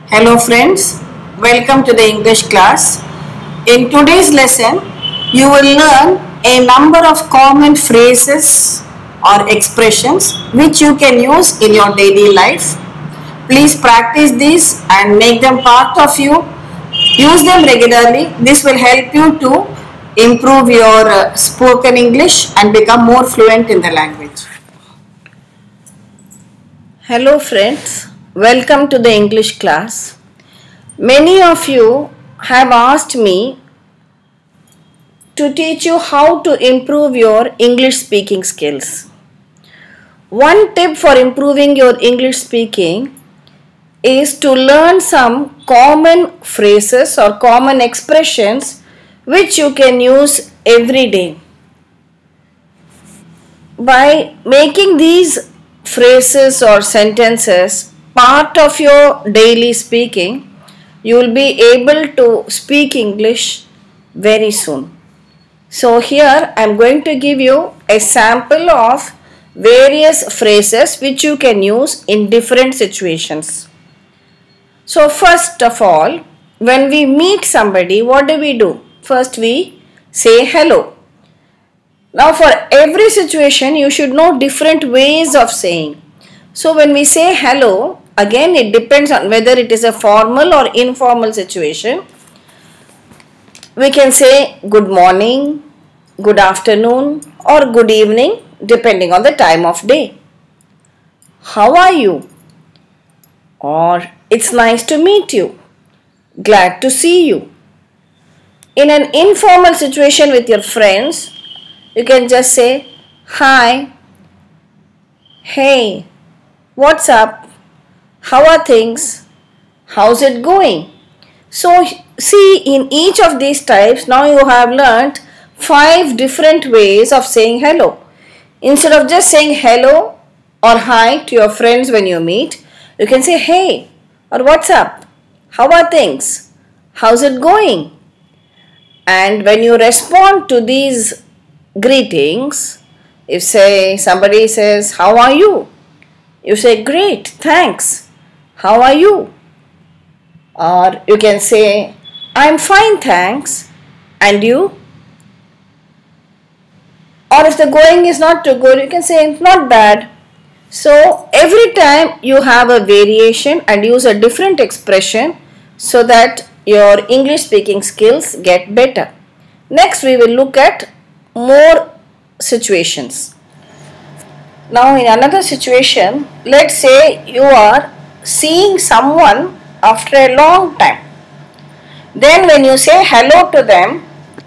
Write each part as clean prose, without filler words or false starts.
Hello friends, welcome to the English class. In today's lesson, you will learn a number of common phrases or expressions which you can use in your daily life. Please practice these and make them part of you. Use them regularly. This will help you to improve your spoken English and become more fluent in the language. Hello friends, welcome to the English class. Many of you have asked me to teach you how to improve your English speaking skills. One tip for improving your English speaking is to learn some common phrases or common expressions which you can use every day. By making these phrases or sentences part of your daily speaking, you will be able to speak English very soon. So here I am going to give you a sample of various phrases which you can use in different situations. So first of all, when we meet somebody, what do? First we say hello. Now for every situation you should know different ways of saying. So when we say hello, again it depends on whether it is a formal or informal situation. We can say good morning, good afternoon or good evening depending on the time of day. How are you? Or it's nice to meet you. Glad to see you. In an informal situation with your friends, you can just say, hi, hey, what's up, how are things, how's it going? So see, in each of these types, now you have learnt 5 different ways of saying hello. Instead of just saying hello or hi to your friends when you meet, you can say hey or what's up, how are things, how's it going? And when you respond to these greetings, if say somebody says how are you, you say great, thanks, how are you? Or you can say I'm fine, thanks, and you? Or if the going is not too good, you can say not bad. So every time you have a variation and use a different expression so that your English speaking skills get better. Next we will look at more situations. Now in another situation, let's say you are seeing someone after a long time. Then when you say hello to them,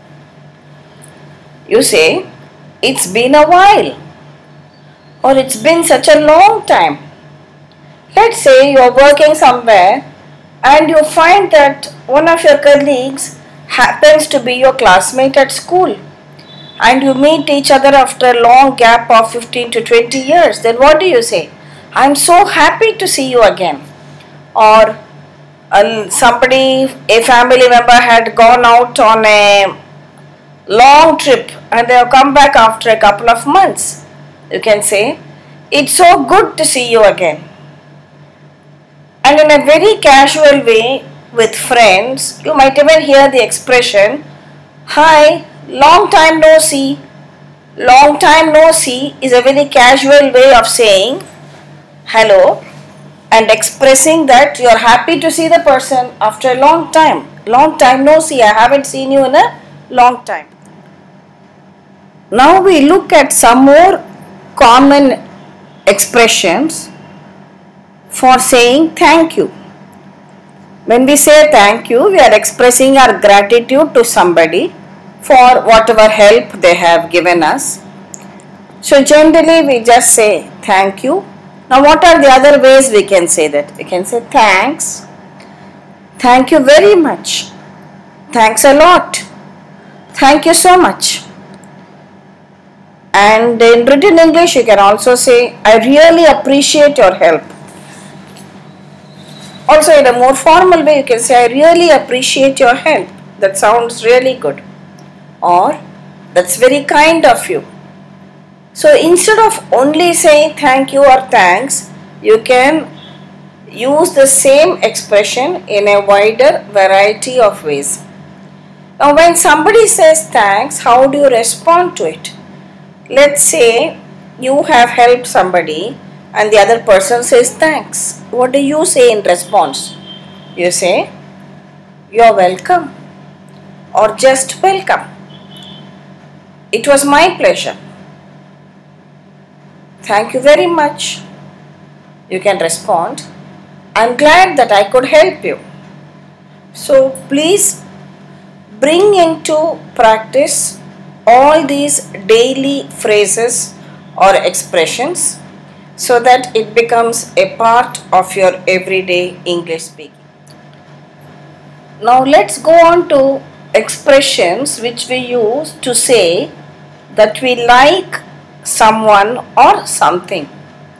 you say it's been a while or it's been such a long time. Let's say you are working somewhere and you find that one of your colleagues happens to be your classmate at school and you meet each other after a long gap of 15 to 20 years. Then what do you say? I'm so happy to see you again. Or a family member had gone out on a long trip and they have come back after a couple of months. You can say, it's so good to see you again. And in a very casual way with friends, you might even hear the expression, hi, long time no see. Long time no see is a very casual way of saying hello and expressing that you are happy to see the person after a long time. Long time no see, I haven't seen you in a long time. Now we look at some more common expressions for saying thank you. When we say thank you, we are expressing our gratitude to somebody for whatever help they have given us. So generally we just say thank you. Now what are the other ways we can say that? We can say thanks, thank you very much, thanks a lot, thank you so much. And in written English you can also say I really appreciate your help. Also in a more formal way you can say I really appreciate your help. That sounds really good. Or that's very kind of you. So instead of only saying thank you or thanks, you can use the same expression in a wider variety of ways. Now, when somebody says thanks, how do you respond to it? Let's say you have helped somebody and the other person says thanks. What do you say in response? You say, "You're welcome," or just "welcome. It was my pleasure. Thank you very much." You can respond, "I'm glad that I could help you." So please bring into practice all these daily phrases or expressions so that it becomes a part of your everyday English speaking. Now let's go on to expressions which we use to say that we like someone or something.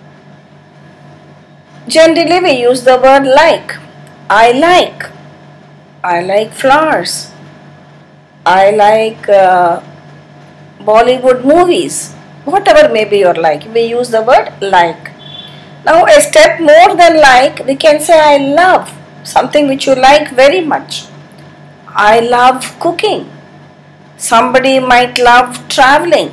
Generally we use the word like. I like flowers. I like Bollywood movies. Whatever may be your like, we use the word like. Now a step more than like, we can say I love, something which you like very much. I love cooking. Somebody might love traveling.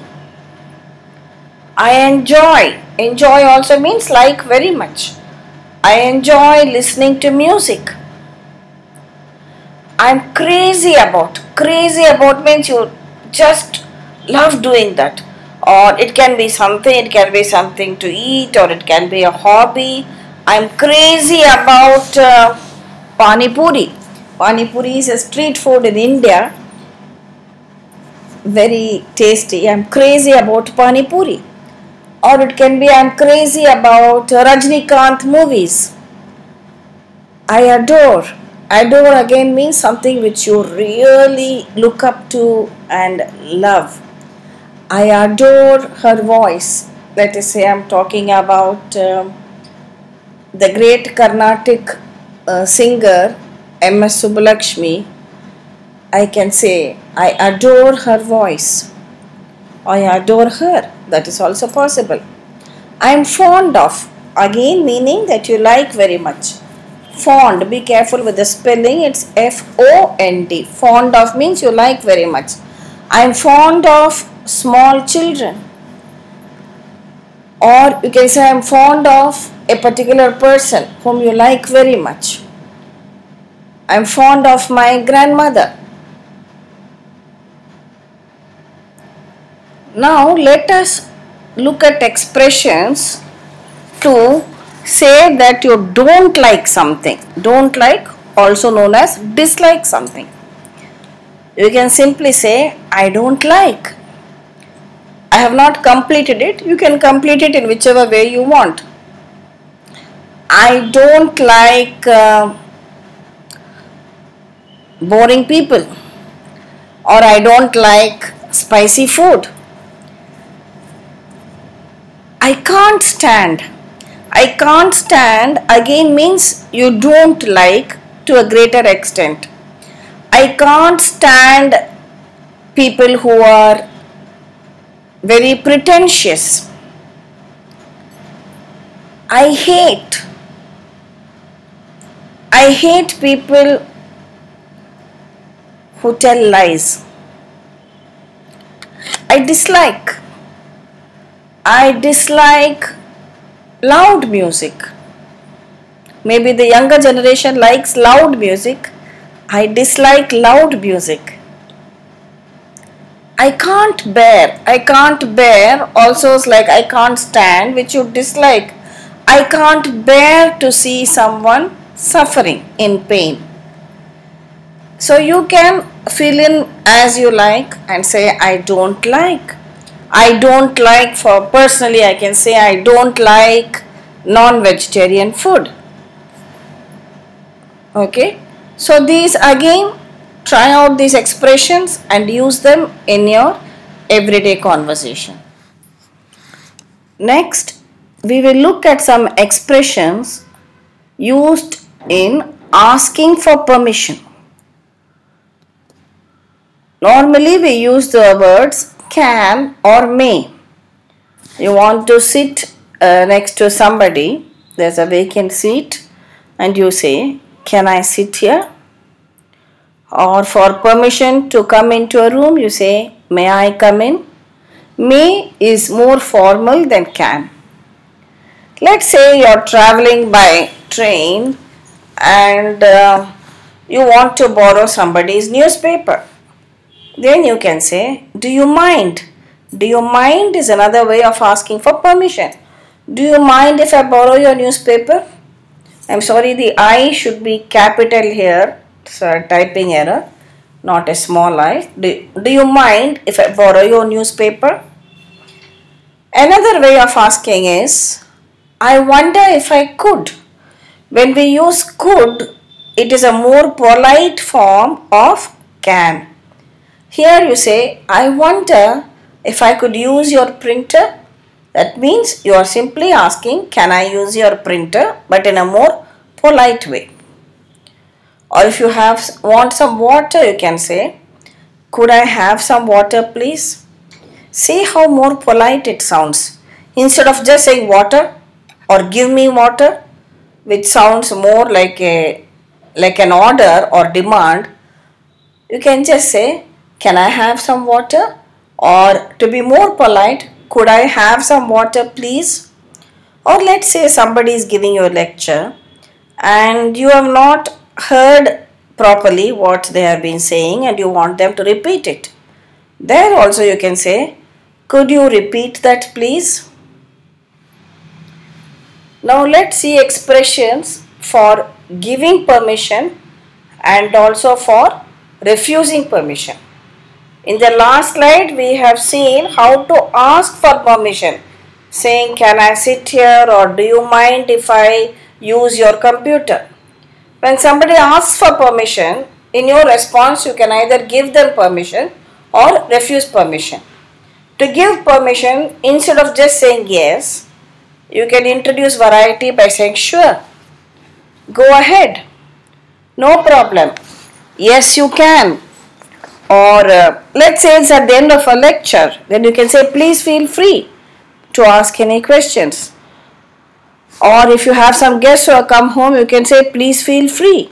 I enjoy. Enjoy also means like very much. I enjoy listening to music. I'm crazy about. Crazy about means you just love doing that. Or it can be something to eat, or it can be a hobby. I'm crazy about Pani Puri. Pani Puri is a street food in India. Very tasty. I'm crazy about Pani Puri. Or it can be I'm crazy about Rajnikant movies. I adore. Adore again means something which you really look up to and love. I adore her voice. Let us say I'm talking about the great Carnatic singer M.S. Subbulakshmi. I can say I adore her voice. I adore her. That is also possible. I am fond of. Again meaning that you like very much. Fond, be careful with the spelling, it's F-O-N-D. Fond of means you like very much. I am fond of small children. Or you can say I am fond of a particular person whom you like very much. I am fond of my grandmother. Now let us look at expressions to say that you don't like something. Don't like, also known as dislike something. You can simply say, I don't like. I have not completed it. You can complete it in whichever way you want. I don't like boring people. Or I don't like spicy food. I can't stand. I can't stand again means you don't like to a greater extent. I can't stand people who are very pretentious. I hate people who tell lies. I dislike loud music. Maybe the younger generation likes loud music. I dislike loud music. I can't bear also is like I can't stand, which you dislike. I can't bear to see someone suffering in pain. So you can fill in as you like and say I don't like. I don't like, for personally I can say I don't like non-vegetarian food. Okay. So these again, try out these expressions and use them in your everyday conversation. Next, we will look at some expressions used in asking for permission. Normally we use the words can or may. You want to sit next to somebody, there's a vacant seat, and you say, can I sit here? Or for permission to come into a room, you say, may I come in? May is more formal than can. Let's say you're traveling by train and you want to borrow somebody's newspaper. Then you can say, do you mind? Do you mind is another way of asking for permission. Do you mind if I borrow your newspaper? I'm sorry, the I should be capital here. So typing error, not a small I. Do you mind if I borrow your newspaper? Another way of asking is, I wonder if I could. When we use could, it is a more polite form of can. Here you say, I wonder if I could use your printer. That means you are simply asking, can I use your printer, but in a more polite way. Or if you want some water, you can say, could I have some water please? See how more polite it sounds. Instead of just saying water or give me water, which sounds more like an order or demand, you can just say, can I have some water? Or to be more polite, could I have some water please? Or let's say somebody is giving you a lecture and you have not heard properly what they have been saying and you want them to repeat it. There also you can say, could you repeat that please? Now let's see expressions for giving permission and also for refusing permission. In the last slide we have seen how to ask for permission, saying can I sit here or do you mind if I use your computer. When somebody asks for permission, in your response you can either give them permission or refuse permission. To give permission, instead of just saying yes, you can introduce variety by saying sure, go ahead, no problem, yes you can. Or let's say it's at the end of a lecture, then you can say please feel free to ask any questions. Or if you have some guests who have come home, you can say please feel free.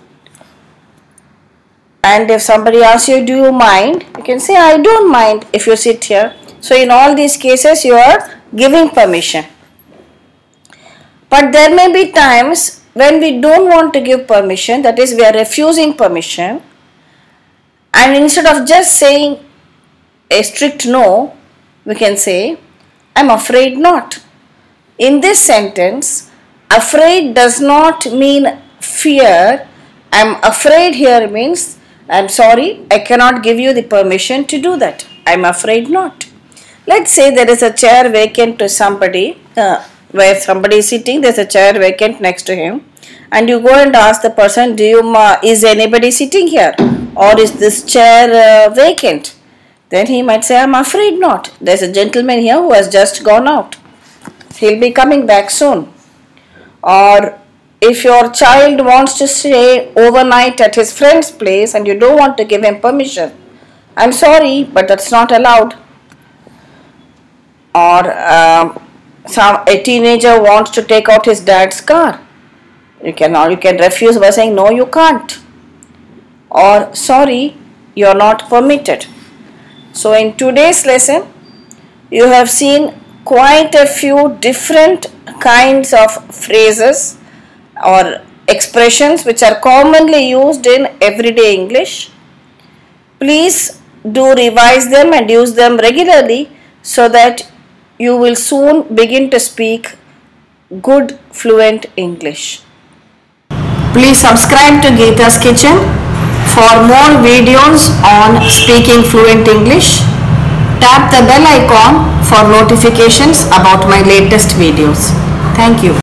And if somebody asks you, do you mind? You can say I don't mind if you sit here. So in all these cases you are giving permission. But there may be times when we don't want to give permission, that is we are refusing permission. And instead of just saying a strict no, we can say, I'm afraid not. In this sentence, afraid does not mean fear. I'm afraid here means, I'm sorry, I cannot give you the permission to do that. I'm afraid not. Let's say there is a chair vacant to somebody, where somebody is sitting, there's a chair vacant next to him. And you go and ask the person, is anybody sitting here? Or is this chair vacant? Then he might say, I'm afraid not. There's a gentleman here who has just gone out. He'll be coming back soon. Or if your child wants to stay overnight at his friend's place and you don't want to give him permission, I'm sorry, but that's not allowed. Or a teenager wants to take out his dad's car. You can refuse by saying, no, you can't. Or, sorry, you are not permitted. So in today's lesson, you have seen quite a few different kinds of phrases or expressions which are commonly used in everyday English. Please do revise them and use them regularly so that you will soon begin to speak good fluent English. Please subscribe to Geeta's Kitchen for more videos on speaking fluent English. Tap the bell icon for notifications about my latest videos. Thank you.